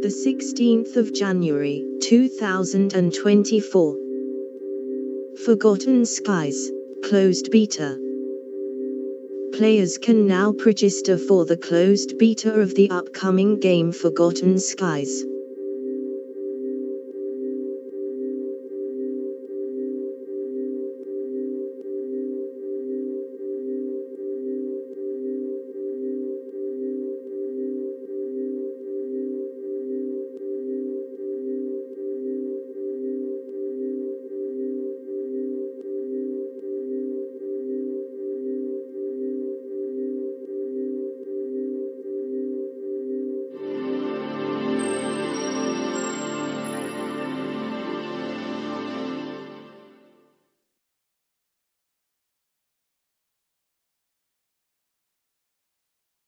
the 16th of January, 2024. Forgotten Skies, closed beta. Players can now pregister for the closed beta of the upcoming game Forgotten Skies.